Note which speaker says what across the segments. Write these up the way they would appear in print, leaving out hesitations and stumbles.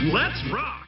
Speaker 1: Let's rock!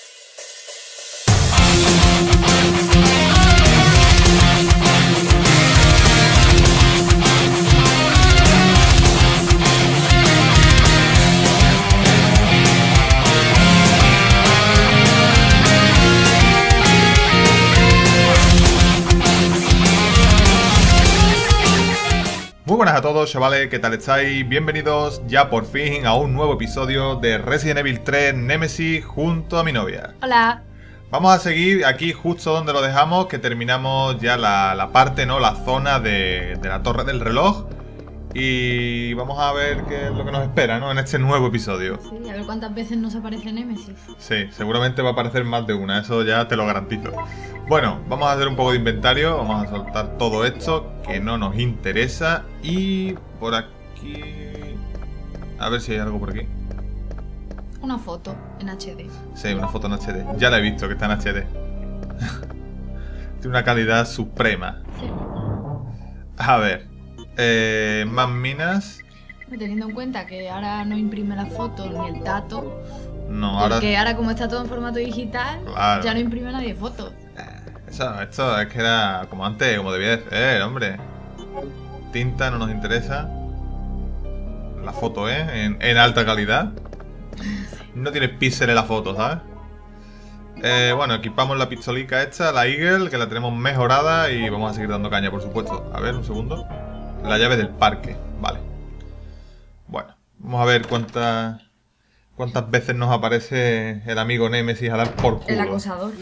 Speaker 2: Muy buenas a todos, chavales, ¿qué tal estáis? Bienvenidos ya por fin a un nuevo episodio de Resident Evil 3 Nemesis junto a mi novia.
Speaker 3: Hola.
Speaker 2: Vamos a seguir aquí justo donde lo dejamos, que terminamos ya la parte, ¿no? La zona de la torre del reloj. Y vamos a ver qué es lo que nos espera, ¿no? En este nuevo episodio.
Speaker 3: Sí, a ver cuántas veces nos aparece Nemesis.
Speaker 2: Sí, seguramente va a aparecer más de una, eso ya te lo garantizo. Bueno, vamos a hacer un poco de inventario, vamos a soltar todo esto que no nos interesa. Y por aquí... A ver si hay algo por aquí.
Speaker 3: Una foto en HD.
Speaker 2: Sí, una foto en HD. Ya la he visto que está en HD. Tiene una calidad suprema.
Speaker 3: Sí.
Speaker 2: A ver. Más minas.
Speaker 3: Teniendo en cuenta que ahora no imprime la foto ni el dato.
Speaker 2: No, ahora...
Speaker 3: Porque ahora como está todo en formato digital,
Speaker 2: Claro.
Speaker 3: ya no imprime nadie fotos.
Speaker 2: Esto es que era como antes, como debía de ser, hombre. Tinta no nos interesa. La foto, en alta calidad. No tiene píxeles la foto, ¿sabes? Bueno, equipamos la pistolica esta, la Eagle, que la tenemos mejorada. Y vamos a seguir dando caña, por supuesto. A ver, un segundo. La llave del parque, vale. Bueno, vamos a ver cuántas veces nos aparece el amigo Nemesis a dar por culo.
Speaker 3: El acosador.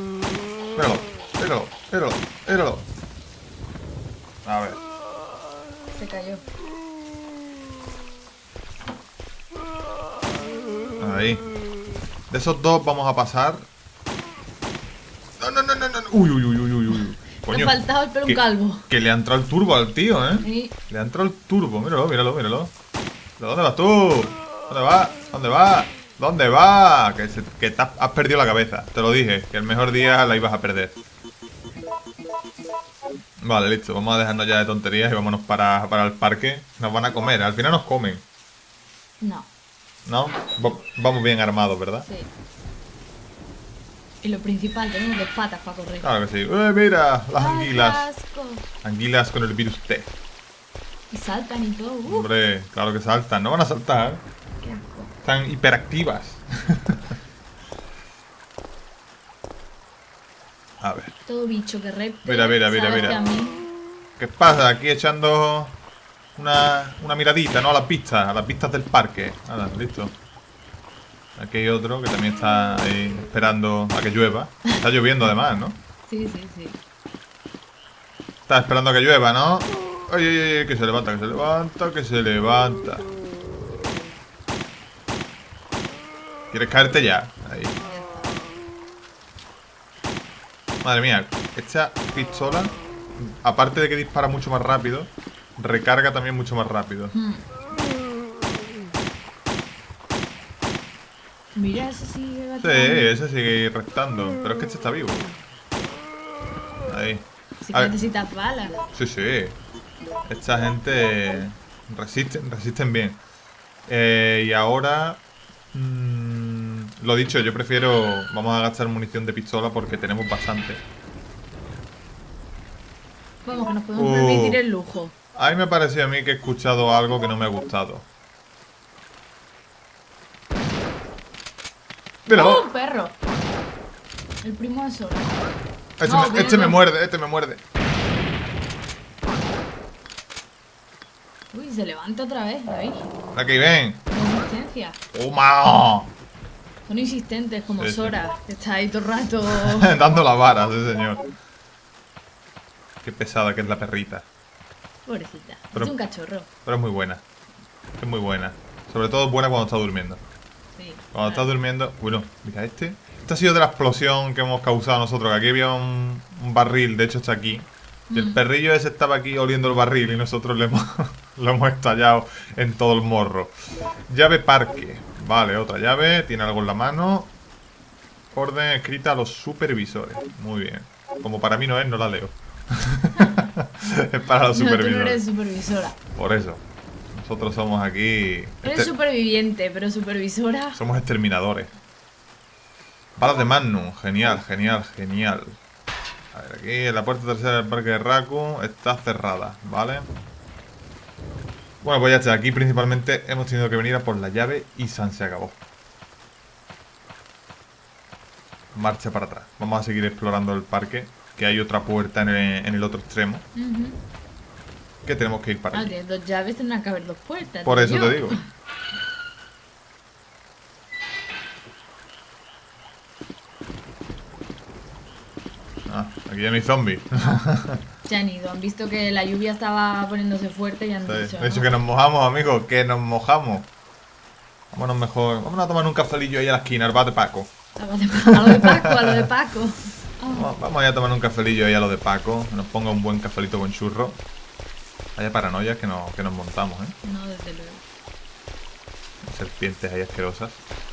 Speaker 2: Míralo. A ver.
Speaker 3: Se cayó.
Speaker 2: Ahí. De esos dos vamos a pasar. No. Uy.
Speaker 3: Le ha faltado el pelo un calvo.
Speaker 2: Que le ha entrado el turbo al tío, ¿eh?
Speaker 3: Sí.
Speaker 2: Le ha entrado el turbo. Míralo. ¿Pero dónde vas tú? ¿Dónde vas? Que te has perdido la cabeza. Te lo dije, que el mejor día la ibas a perder. Vale, listo. Vamos a dejarnos ya de tonterías y vámonos para el parque. Nos van a comer. Al final nos comen.
Speaker 3: No.
Speaker 2: ¿No? Vamos bien armados, ¿verdad?
Speaker 3: Sí. Y lo principal, tenemos dos patas para correr.
Speaker 2: Claro que sí. Mira, las
Speaker 3: ¡Ay,
Speaker 2: anguilas.
Speaker 3: qué asco!
Speaker 2: Anguilas con el virus T.
Speaker 3: Y saltan y todo.
Speaker 2: Hombre, claro que saltan. No van a saltar.
Speaker 3: ¡Qué asco!
Speaker 2: Están hiperactivas. A ver.
Speaker 3: Todo bicho que repte.
Speaker 2: Mira.
Speaker 3: ¿sabes que a mí?
Speaker 2: ¿Qué pasa? Aquí echando una miradita, ¿no? A las pistas del parque. Nada, listo. Aquí hay otro que también está ahí esperando a que llueva. Está lloviendo además, ¿no?
Speaker 3: Sí.
Speaker 2: Está esperando a que llueva, ¿no? Oye, que se levanta. ¿Quieres caerte ya? Ahí. Madre mía, esta pistola, aparte de que dispara mucho más rápido, recarga también mucho más rápido.
Speaker 3: Mira, ese sigue
Speaker 2: Sí, ese sigue restando. Pero es que este está vivo. Ahí.
Speaker 3: Sí
Speaker 2: A
Speaker 3: que
Speaker 2: ver.
Speaker 3: necesitas balas.
Speaker 2: Sí. Esta gente resisten bien. Y ahora... lo dicho, yo prefiero... Vamos a gastar munición de pistola porque tenemos bastante.
Speaker 3: Vamos, que nos podemos permitir el lujo.
Speaker 2: A mí me pareció a mí que he escuchado algo que no me ha gustado. ¡Míralo!
Speaker 3: ¡Oh, un perro! El primo de Sora.
Speaker 2: Este me muerde.
Speaker 3: Uy, se levanta otra vez, ¿veis?
Speaker 2: Aquí, ven.
Speaker 3: Resistencia.
Speaker 2: ¡Toma!
Speaker 3: Son insistentes como
Speaker 2: Sí, sí.
Speaker 3: Sora, que está ahí todo el rato.
Speaker 2: Dando la vara, sí señor. Qué pesada que es la perrita.
Speaker 3: Pobrecita.
Speaker 2: Pero-
Speaker 3: Es un cachorro.
Speaker 2: Pero es muy buena. Es muy buena. Sobre todo es buena cuando está durmiendo.
Speaker 3: Sí.
Speaker 2: Cuando estás durmiendo... Bueno, mira este. Esta ha sido de la explosión que hemos causado nosotros. Que aquí había un barril, de hecho está aquí. Y el perrillo ese estaba aquí oliendo el barril y nosotros lo hemos estallado en todo el morro. Llave parque. Vale, otra llave. Tiene algo en la mano. Orden escrita a los supervisores. Muy bien. Como para mí no es, no la leo. Es para los
Speaker 3: No, tú no
Speaker 2: supervisores.
Speaker 3: eres supervisora.
Speaker 2: Por eso. Nosotros somos aquí...
Speaker 3: Eres superviviente, pero supervisora.
Speaker 2: Somos exterminadores. Balas de Magnum. Genial, genial, genial. A ver, aquí la puerta trasera del parque de Raku está cerrada, ¿vale? Bueno, pues ya está. Aquí principalmente hemos tenido que venir a por la llave y se acabó. Marcha para atrás. Vamos a seguir explorando el parque, que hay otra puerta en el otro extremo. Que tenemos que ir para allí.
Speaker 3: Tienes 2 llaves, tendrán que haber 2 puertas.
Speaker 2: Por eso
Speaker 3: tío.
Speaker 2: te digo. Ah, aquí ya no hay zombies.
Speaker 3: Se han ido, han visto que la lluvia estaba poniéndose fuerte y han dicho...
Speaker 2: De hecho que nos mojamos, amigos, que nos mojamos. Vámonos mejor. Vámonos a tomar un cafelillo ahí a la esquina, al bar de Paco.
Speaker 3: A lo de Paco, a lo de Paco.
Speaker 2: Vamos a ir a tomar un cafelillo ahí a lo de Paco. Que nos ponga un buen cafelito con churro. Vaya paranoias que nos montamos, ¿eh?
Speaker 3: No, desde luego.
Speaker 2: Serpientes ahí asquerosas.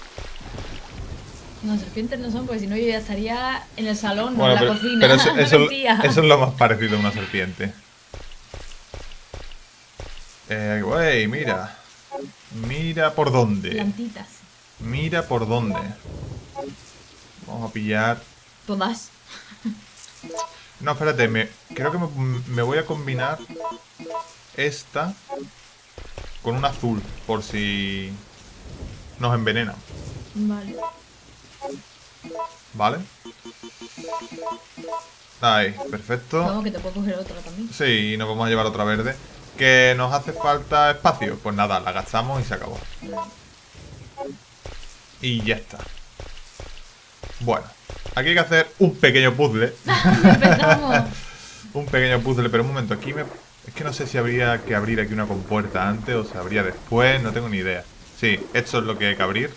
Speaker 3: No, serpientes no son, porque si no yo ya estaría en el salón,
Speaker 2: Bueno,
Speaker 3: en la
Speaker 2: pero,
Speaker 3: cocina.
Speaker 2: pero eso
Speaker 3: Mentira.
Speaker 2: es lo más parecido a una serpiente. Güey, mira. Mira por dónde.
Speaker 3: Plantitas.
Speaker 2: Mira por dónde. Vamos a pillar.
Speaker 3: Todas.
Speaker 2: No, espérate, creo que me voy a combinar esta con un azul, por si nos envenena.
Speaker 3: Vale.
Speaker 2: ¿Vale? Ahí, perfecto.
Speaker 3: Vamos, que te puedo coger otra también.
Speaker 2: Sí, y nos vamos a llevar otra verde. ¿Que nos hace falta espacio? Pues nada, la gastamos y se acabó. Y ya está. Bueno, aquí hay que hacer un pequeño puzzle.
Speaker 3: Empezamos.
Speaker 2: Un pequeño puzzle, pero un momento, aquí es que no sé si habría que abrir aquí una compuerta antes o se abría después, no tengo ni idea. Sí, esto es lo que hay que abrir.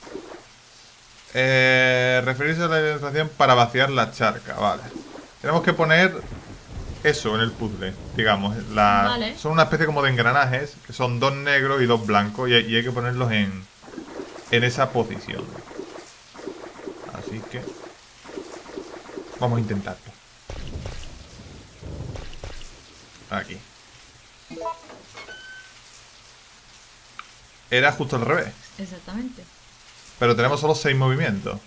Speaker 2: Referirse a la ilustración para vaciar la charca, vale. Tenemos que poner eso en el puzzle, digamos.
Speaker 3: Vale.
Speaker 2: Son una especie como de engranajes, que son 2 negros y 2 blancos, y hay que ponerlos en esa posición. Así que vamos a intentarlo. Aquí. Era justo al revés.
Speaker 3: Exactamente.
Speaker 2: Pero tenemos solo 6 movimientos.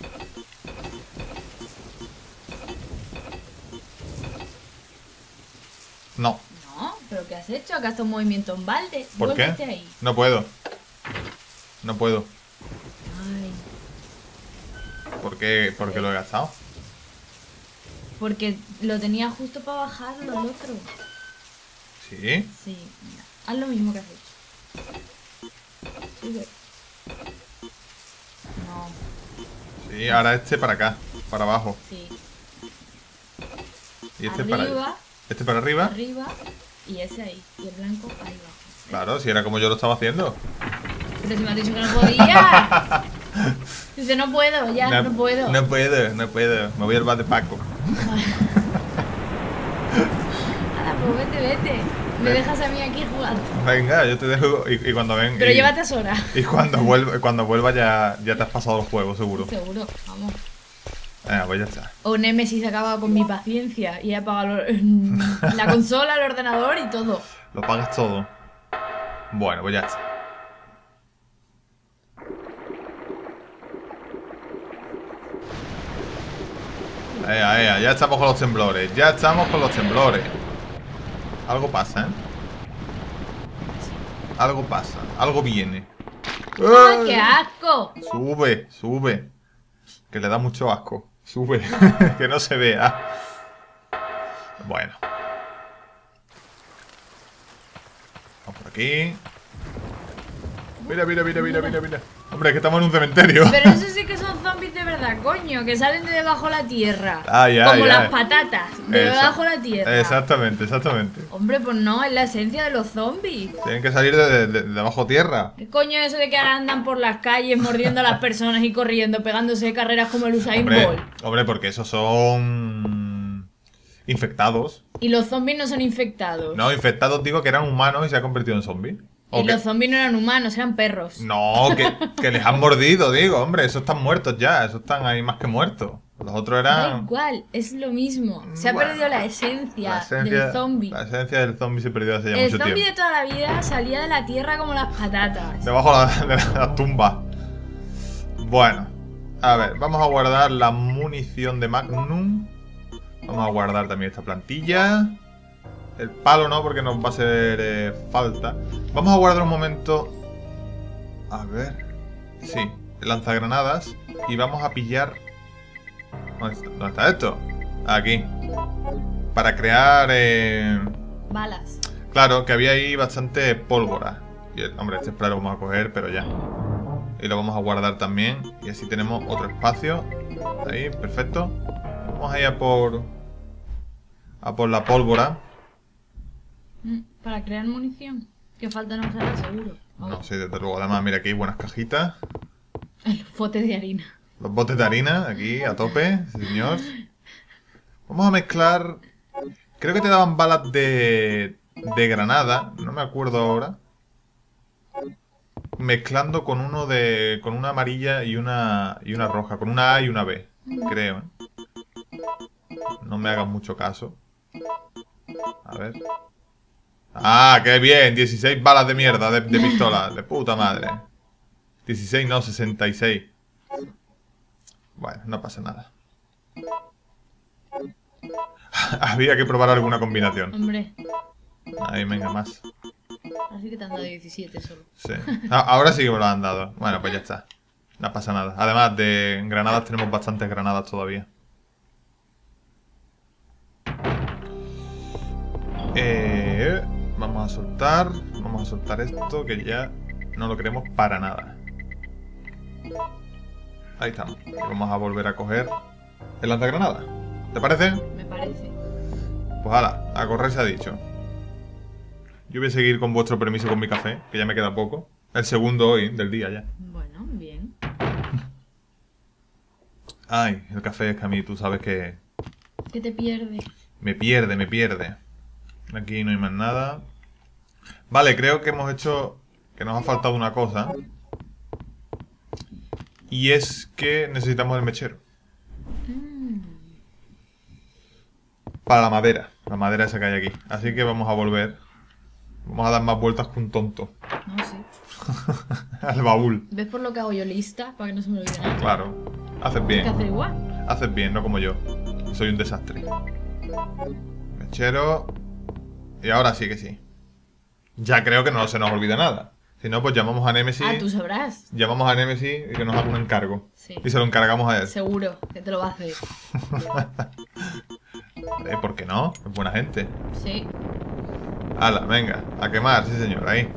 Speaker 2: No.
Speaker 3: No, pero ¿qué has hecho? ¿Acá está un movimiento en balde?
Speaker 2: ¿Por qué?
Speaker 3: Vuélvete ahí.
Speaker 2: No puedo. No puedo.
Speaker 3: Ay.
Speaker 2: ¿Por qué lo he gastado?
Speaker 3: Porque lo tenía justo para bajarlo el otro.
Speaker 2: ¿Sí?
Speaker 3: Sí, mira. Haz lo mismo que has hecho. Sube. No,
Speaker 2: Sí, ahora este para acá, para abajo.
Speaker 3: sí.
Speaker 2: Y este para
Speaker 3: Arriba,
Speaker 2: allá. Este para arriba.
Speaker 3: arriba y ese ahí. Y el blanco ahí abajo.
Speaker 2: Claro, si era como yo lo estaba haciendo.
Speaker 3: Pero si me has dicho que no podía. Dice, no puedo, ya, no puedo.
Speaker 2: No puedo, no puedo. Me voy al bar de Paco.
Speaker 3: Hala, pues vete. Me dejas a mí aquí jugando.
Speaker 2: Venga, yo te dejo y cuando ven.
Speaker 3: Pero llévate a Sora.
Speaker 2: Y cuando vuelva ya te has pasado el juego, seguro.
Speaker 3: Seguro, vamos.
Speaker 2: Venga, pues ya está.
Speaker 3: O Nemesis acaba con mi paciencia y he apagado la consola, el ordenador y todo.
Speaker 2: Lo pagas todo. Bueno, pues ya está. Ya estamos con los temblores. Ya estamos con los temblores. Algo pasa, ¿eh? Algo pasa. Algo viene.
Speaker 3: ¡Ay, qué asco!
Speaker 2: Sube. Que le da mucho asco. Sube. Que no se vea. Bueno. Vamos por aquí. Mira. Hombre, es que estamos en un cementerio.
Speaker 3: Pero eso sí que son zombies de verdad, coño, que salen de debajo de la tierra.
Speaker 2: Ya.
Speaker 3: Como las patatas, de debajo de la tierra.
Speaker 2: Exactamente.
Speaker 3: Hombre, pues no, es la esencia de los zombies.
Speaker 2: Tienen que salir de bajo tierra.
Speaker 3: ¿Qué coño es eso de que ahora andan por las calles mordiendo a las personas y corriendo, pegándose carreras como el Usain Bolt?
Speaker 2: Hombre, porque esos son infectados.
Speaker 3: Y los zombies no son infectados.
Speaker 2: No, infectados digo que eran humanos y se han convertido en zombies.
Speaker 3: Y los zombies no eran humanos, eran perros.
Speaker 2: No, que les han mordido, digo, hombre, esos están muertos ya, esos están ahí más que muertos. Los otros
Speaker 3: Da
Speaker 2: eran...
Speaker 3: igual, es lo mismo. Se ha
Speaker 2: Bueno,
Speaker 3: perdido la esencia del zombie.
Speaker 2: La esencia del zombie se perdió hace ya
Speaker 3: El
Speaker 2: mucho
Speaker 3: zombie
Speaker 2: tiempo.
Speaker 3: de toda la vida salía de la tierra como las patatas.
Speaker 2: Debajo de la tumba. Bueno, A ver, vamos a guardar la munición de Magnum. Vamos a guardar también esta plantilla. El palo no, porque nos va a hacer falta. Vamos a guardar un momento. A ver. Sí, el lanzagranadas. Y vamos a pillar... ¿Dónde está esto? Aquí. Para crear...
Speaker 3: Balas.
Speaker 2: Claro, que había ahí bastante pólvora. Y hombre, este spray lo vamos a coger, pero ya. Y lo vamos a guardar también. Y así tenemos otro espacio. Ahí, perfecto. Vamos a ir a por la pólvora.
Speaker 3: Para crear munición. Que falta no será seguro.
Speaker 2: No, sí, desde luego. Además, mira, aquí hay buenas cajitas.
Speaker 3: Los botes de harina.
Speaker 2: Los botes de harina, aquí, a tope, sí, señor. Vamos a mezclar... Creo que te daban balas de granada. No me acuerdo ahora. Mezclando con uno de... Con una amarilla y una roja. Con una A y una B, creo. No me hagan mucho caso. A ver. ¡Ah, qué bien! 16 balas de mierda de pistola. De puta madre. 16 no, 66. Bueno, no pasa nada. Había que probar alguna combinación.
Speaker 3: Hombre.
Speaker 2: Ahí, venga, más.
Speaker 3: Así que te han dado 17 solo.
Speaker 2: Sí. Ahora sí que me lo han dado. Bueno, pues ya está. No pasa nada. Además, de granadas tenemos bastantes granadas todavía. Vamos a soltar. Vamos a soltar esto que ya no lo queremos para nada. Ahí estamos. Y vamos a volver a coger el lanzagranada. ¿Te parece?
Speaker 3: Me parece.
Speaker 2: Pues hala, a correr se ha dicho. Yo voy a seguir con vuestro permiso con mi café, que ya me queda poco. El segundo hoy, del día ya.
Speaker 3: Bueno, bien.
Speaker 2: Ay, el café es que a mí tú sabes que...
Speaker 3: ¿Qué te pierde?
Speaker 2: Me pierde, me pierde. Aquí no hay más nada. Vale, creo que hemos hecho... Que nos ha faltado una cosa. Y es que necesitamos el mechero. Para la madera. La madera esa que hay aquí. Así que vamos a volver. Vamos a dar más vueltas que un tonto.
Speaker 3: No, sí.
Speaker 2: Al baúl.
Speaker 3: ¿Ves por lo que hago yo lista? Para que no se me olvide nada.
Speaker 2: Claro. Haces
Speaker 3: Hay
Speaker 2: bien.
Speaker 3: que hacer igual.
Speaker 2: Haces bien, no como yo. Soy un desastre. Mechero. Y ahora sí que sí. Ya creo que no se nos olvida nada. Si no, pues llamamos a Nemesis.
Speaker 3: Ah, tú sabrás.
Speaker 2: Llamamos a Nemesis y que nos haga un encargo.
Speaker 3: Sí.
Speaker 2: Y se lo encargamos a él.
Speaker 3: Seguro que te lo va a hacer.
Speaker 2: ¿Por qué no? Es buena gente.
Speaker 3: Sí.
Speaker 2: Hala, venga. A quemar, sí señor, ahí.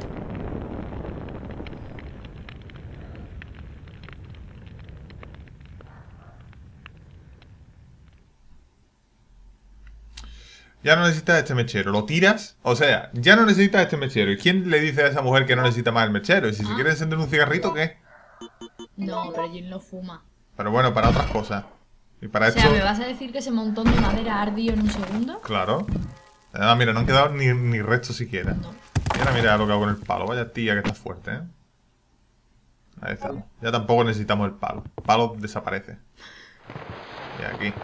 Speaker 2: Ya no necesitas este mechero, lo tiras. O sea, ya no necesitas este mechero. ¿Y quién le dice a esa mujer que no necesita más el mechero? ¿Y si se quiere encender un cigarrito, qué?
Speaker 3: No, pero Jin lo fuma.
Speaker 2: Pero bueno, para otras cosas. Y para
Speaker 3: O
Speaker 2: esto...
Speaker 3: sea, ¿me vas a decir que ese montón de madera ardió en un segundo?
Speaker 2: Claro. Además, mira, no han quedado ni restos siquiera.
Speaker 3: No.
Speaker 2: Y ahora mira lo que hago con el palo. Vaya tía que está fuerte, ¿eh? Ahí estamos. Ya tampoco necesitamos el palo. El palo desaparece. Y aquí.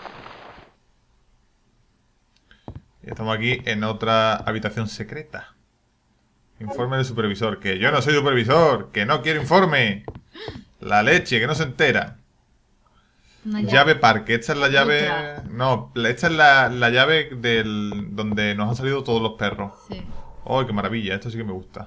Speaker 2: Y estamos aquí en otra habitación secreta. Informe del supervisor. Que yo no soy supervisor. Que no quiero informe. La leche, que no se entera. Llave parque. Esta es la llave...
Speaker 3: Otra.
Speaker 2: No, esta es la llave del donde nos han salido todos los perros.
Speaker 3: Sí.
Speaker 2: ¡Oh, qué maravilla! Esto sí que me gusta.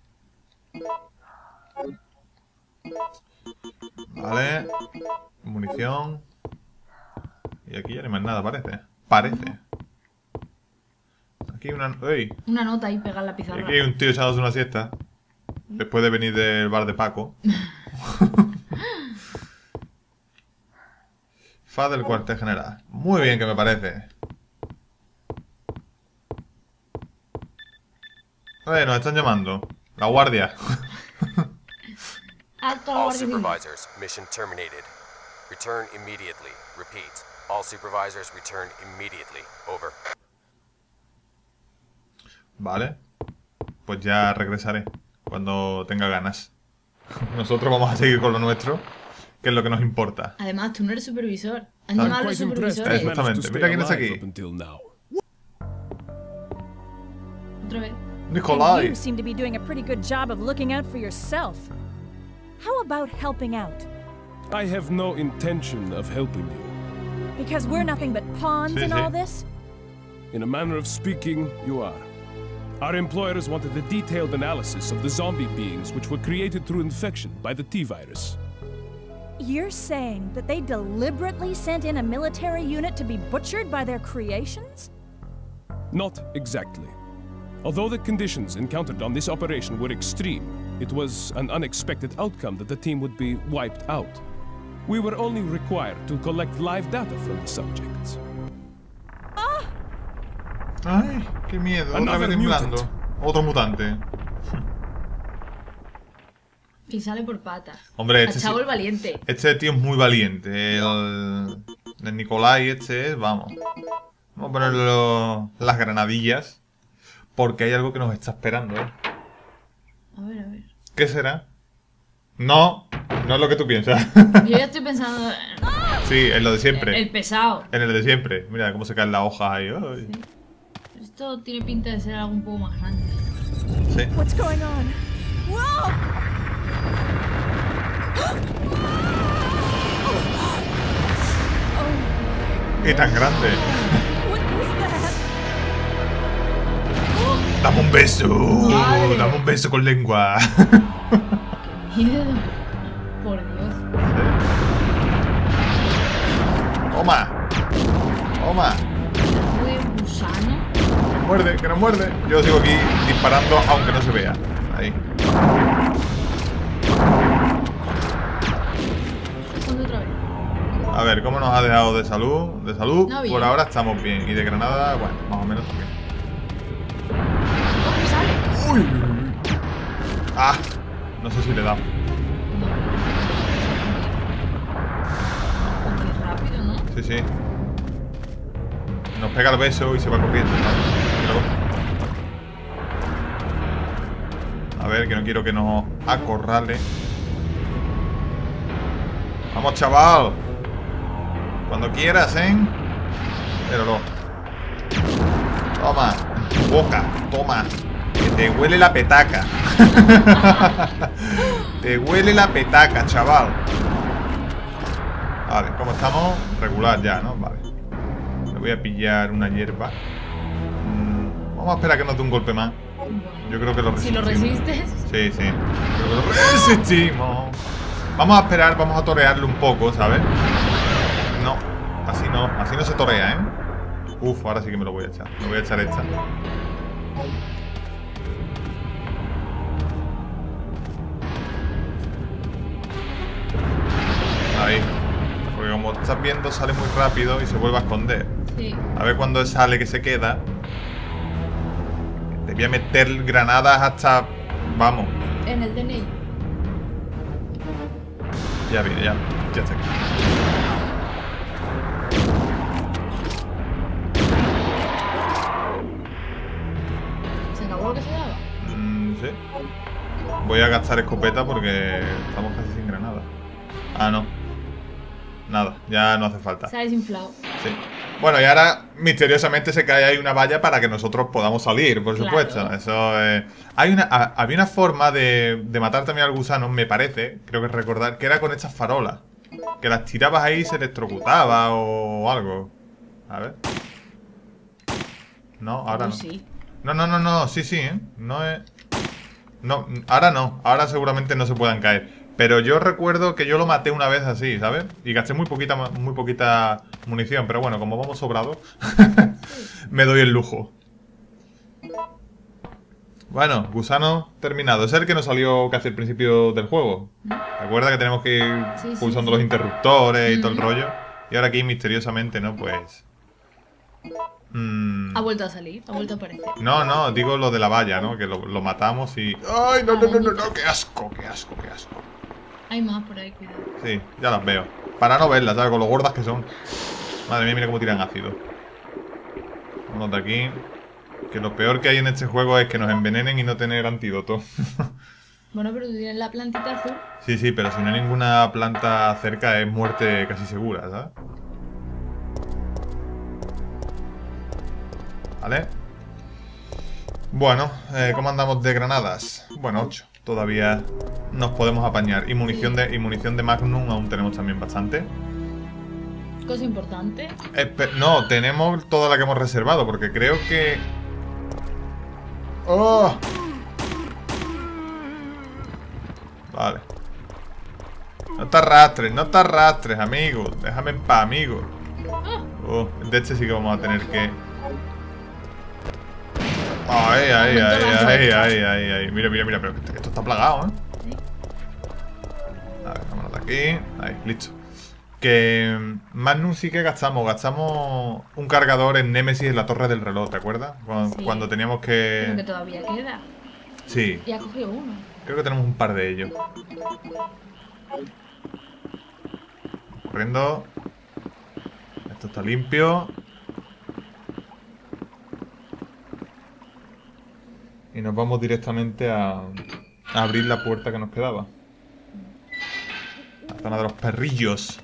Speaker 2: Vale. Munición. Y aquí ya no hay más nada, parece. Parece. Aquí hay una... ¡Ey!
Speaker 3: Una nota ahí pegada en la pizarra.
Speaker 2: Aquí hay un tío echándose una siesta. Después de venir del bar de Paco. Faz del cuartel general. Muy bien que me parece. Nos están llamando. La guardia.
Speaker 3: Alto la
Speaker 1: All
Speaker 3: guardia civil.
Speaker 1: supervisors, mission terminated. Return immediately. Repeat. All supervisors return immediately. Over.
Speaker 2: Vale. Pues ya regresaré. Cuando tenga ganas. Nosotros vamos a seguir con lo nuestro. Que es lo que nos importa.
Speaker 3: Además, tú no eres supervisor. Han
Speaker 2: Ah,
Speaker 3: llamado a los supervisores.
Speaker 2: Exactamente. Mira quién está aquí.
Speaker 3: Otra vez.
Speaker 4: And
Speaker 2: Nikolai.
Speaker 4: you seem to be doing a pretty good job of looking out for yourself. How about helping out? I have no intention of helping you.
Speaker 5: Because we're nothing but pawns in all this?
Speaker 4: In a manner of speaking, you are. Our employers wanted a detailed analysis of the zombie beings which were created through infection by the T-virus.
Speaker 5: You're saying that they deliberately sent in a military unit to be butchered by their creations?
Speaker 4: Not exactly. Although the conditions encountered on this operation were extreme, it was an unexpected outcome that the team would be wiped out. We were only required to collect live data from the subjects.
Speaker 2: Ay, qué miedo, otra vez temblando. Otro mutante.
Speaker 3: Y sale por patas.
Speaker 2: Hombre,
Speaker 3: El chavo el valiente.
Speaker 2: Este tío es muy valiente. El Nikolai este es, vamos. Vamos a ponerle las granadillas. Porque hay algo que nos está esperando, ¿eh?
Speaker 3: A ver, a ver.
Speaker 2: ¿Qué será? No, no es lo que tú piensas.
Speaker 3: Yo ya estoy pensando...
Speaker 2: Sí, en lo de siempre.
Speaker 3: El pesado.
Speaker 2: En el de siempre. Mira cómo se caen las hojas ahí. Ay.
Speaker 3: Sí. Esto tiene pinta de ser algo un poco más grande.
Speaker 2: Sí.
Speaker 5: What's going on? Whoa!
Speaker 2: Y tan grande.
Speaker 5: What is that?
Speaker 2: Dame un beso.
Speaker 3: Madre.
Speaker 2: Dame un beso con lengua.
Speaker 3: ¡Qué miedo! Por Dios.
Speaker 2: Toma. Toma.
Speaker 3: ¿Muy gusano?
Speaker 2: Muerde, que no muerde. Yo sigo aquí disparando aunque no se vea. Ahí.
Speaker 3: Responde otra vez.
Speaker 2: A ver, ¿cómo nos ha dejado de salud? De salud,
Speaker 3: No, bien.
Speaker 2: por ahora estamos bien. Y de granada, bueno, más o menos bien.
Speaker 3: ¿Cómo sale?
Speaker 2: Uy. Ah, no sé si le da.
Speaker 3: Qué rápido, ¿no?
Speaker 2: Sí, sí. Nos pega el beso y se va corriendo. Míralo. A ver, que no quiero que nos acorrale. Vamos, chaval. Cuando quieras, ¿eh? Míralo. Toma. En tu boca. Toma. Que te huele la petaca. Te huele la petaca, chaval. Vale, ¿cómo estamos? Regular ya, ¿no? Vale. Me voy a pillar una hierba. Vamos a esperar a que nos dé un golpe más. Yo creo que lo
Speaker 3: Si lo
Speaker 2: resistimos.
Speaker 3: resistes...
Speaker 2: Sí, sí. Creo que lo resistimos. Vamos a esperar, vamos a torearlo un poco, ¿sabes? No, así no se torea, ¿eh? Uf, ahora sí que me lo voy a echar. Me voy a echar esta. Ahí. Porque como estás viendo, sale muy rápido y se vuelve a esconder.
Speaker 3: Sí.
Speaker 2: A ver cuándo sale que se queda. Te voy a meter granadas hasta... Vamos.
Speaker 3: En el DNI.
Speaker 2: Ya viene, ya está aquí.
Speaker 3: ¿Se acabó lo que se daba?
Speaker 2: Sí. Voy a gastar escopeta porque estamos casi sin granada. Ah, no. Nada, ya no hace falta.
Speaker 3: Se ha desinflado.
Speaker 2: Sí. Bueno, y ahora misteriosamente se cae ahí una valla para que nosotros podamos salir, por
Speaker 3: Claro.
Speaker 2: supuesto. Eso había una forma de matar también al gusano, me parece, creo que recordar, que era con estas farolas. Que las tirabas ahí y se electrocutaba o algo. A ver. No, ahora no.
Speaker 3: Sí.
Speaker 2: No, sí, ¿eh? No es... No, ahora no. Ahora seguramente no se puedan caer. Pero yo recuerdo que yo lo maté una vez así, ¿sabes? Y gasté muy poquita munición. Pero bueno, como vamos sobrados, me doy el lujo. Bueno, gusano terminado. Es el que nos salió casi al principio del juego. Recuerda que tenemos que ir
Speaker 3: Sí,
Speaker 2: pulsando
Speaker 3: sí.
Speaker 2: los interruptores y todo el
Speaker 3: Ujú.
Speaker 2: rollo. Y ahora aquí misteriosamente, ¿no? Pues...
Speaker 3: Ha vuelto a salir, ha vuelto a aparecer.
Speaker 2: No, digo lo de la valla, ¿no? Que lo matamos y... ¡Ay, no! ¡Qué asco!
Speaker 3: Hay más por ahí, cuidado.
Speaker 2: Sí, ya las veo. Para no verlas, ¿sabes? Con lo gordas que son. Madre mía, mira cómo tiran ácido. Vámonos de aquí. Que lo peor que hay en este juego es que nos envenenen y no tener antídoto.
Speaker 3: Bueno, pero tú tienes la plantita azul.
Speaker 2: Sí, pero si no hay ninguna planta cerca es muerte casi segura, ¿sabes? Vale. Bueno, ¿cómo andamos de granadas? Bueno, 8. todavía nos podemos apañar. Y munición de Magnum aún tenemos también bastante.
Speaker 3: Cosa importante.
Speaker 2: No, tenemos toda la que hemos reservado, porque creo que... ¡Oh! Vale. No te arrastres, amigo. Déjame en paz, amigo. Oh, de este sí que vamos a tener que... Ay. Mira, pero esto está plagado, ¿eh?
Speaker 3: Sí.
Speaker 2: A ver, vámonos de aquí. Ahí, listo. Que Magnum sí que gastamos un cargador en Nemesis en la torre del reloj, ¿te acuerdas? Cuando teníamos que...
Speaker 3: Pero que todavía queda.
Speaker 2: Sí.
Speaker 3: Ya cogió uno.
Speaker 2: Creo que tenemos un par de ellos. Corriendo. Esto está limpio. Y nos vamos directamente a abrir la puerta que nos quedaba. La zona de los perrillos.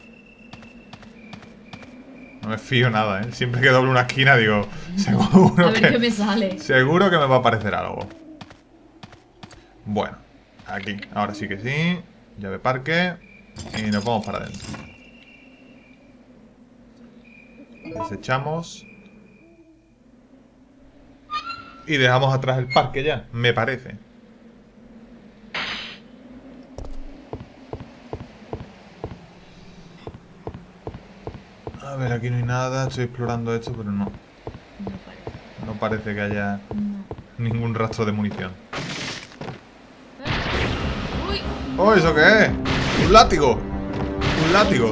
Speaker 2: No me fío nada, ¿eh? Siempre que doblo una esquina digo, seguro
Speaker 3: A ver qué me sale.
Speaker 2: seguro que me va a aparecer algo. Bueno, aquí, ahora sí que sí. Llave parque. Y nos vamos para adentro. Desechamos. Y dejamos atrás el parque ya, me parece. A ver, aquí no hay nada. Estoy explorando esto, pero no. No parece que haya ningún rastro de munición.
Speaker 3: Uy.
Speaker 2: ¡Oh, eso qué es! ¡Un látigo! ¡Un látigo!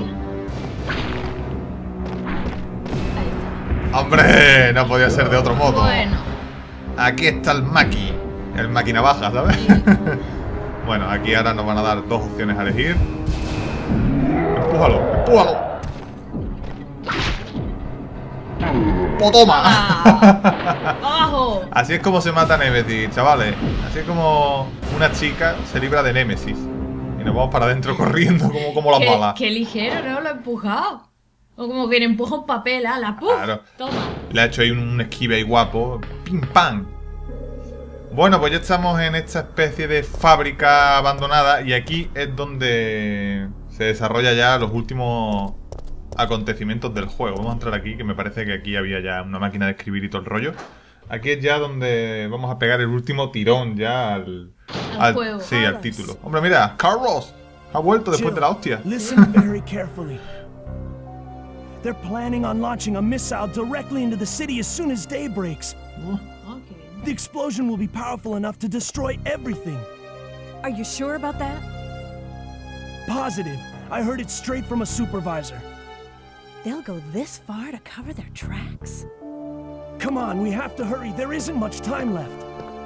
Speaker 3: Ahí está.
Speaker 2: ¡Hombre! No podía ser de otro modo.
Speaker 3: Bueno.
Speaker 2: Aquí está el maqui. El maqui navaja, ¿sabes?
Speaker 3: Sí.
Speaker 2: Bueno, aquí ahora nos van a dar dos opciones a elegir. ¡Empújalo! ¡Empújalo! ¡Oh, toma!
Speaker 3: ¡Abajo!
Speaker 2: Así es como se mata Nemesis, chavales. Así es como una chica se libra de Nemesis. Y nos vamos para adentro corriendo como las balas.
Speaker 3: Qué ligero, ¿no? Lo he empujado. O como que le empuja un papel, la ¡puf!
Speaker 2: Claro.
Speaker 3: Toma.
Speaker 2: Le ha hecho ahí un esquive ahí guapo. ¡Pim, pam! Bueno, pues ya estamos en esta especie de fábrica abandonada. Y aquí es donde se desarrolla ya los últimos acontecimientos del juego. Vamos a entrar aquí, que me parece que aquí había ya una máquina de escribir y todo el rollo. Aquí es ya donde vamos a pegar el último tirón ya al
Speaker 3: juego.
Speaker 2: Sí, al título. Hombre, mira, Carlos ha vuelto después de la hostia.
Speaker 6: Listen very carefully. They're planning on launching a missile directly into the city as soon as day breaks.
Speaker 3: Oh, qué bien.
Speaker 6: The explosion will be powerful enough to destroy everything.
Speaker 5: Are you sure about that?
Speaker 6: Positive. I heard it straight from a supervisor.
Speaker 5: They'll go this far to cover their tracks?
Speaker 6: Come on, we have to hurry. There isn't much time left.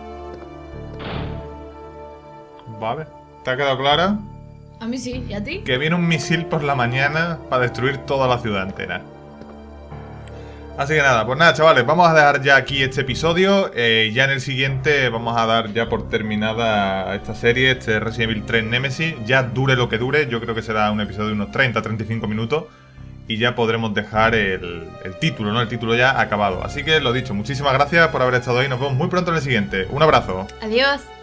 Speaker 2: Vale. ¿Te ha quedado clara?
Speaker 3: A mí sí, ¿y a ti?
Speaker 2: Que viene un misil por la mañana para destruir toda la ciudad entera. Así que nada, pues nada, chavales, vamos a dejar ya aquí este episodio. Ya en el siguiente vamos a dar ya por terminada esta serie, este Resident Evil 3 Nemesis. Ya dure lo que dure, yo creo que será un episodio de unos 30-35 minutos. Y ya podremos dejar el título, ¿no? El título ya acabado. Así que lo dicho, muchísimas gracias por haber estado ahí. Nos vemos muy pronto en el siguiente. Un abrazo.
Speaker 3: Adiós.